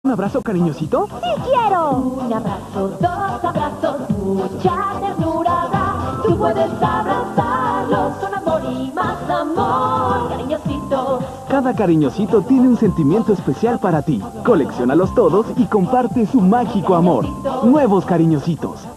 ¿Un abrazo cariñosito? ¡Sí quiero! Un abrazo, dos abrazos, mucha ternura da. Tú puedes abrazarlos con amor y más amor, cariñosito. Cada cariñosito tiene un sentimiento especial para ti. Colecciónalos todos y comparte su mágico amor. Nuevos cariñositos.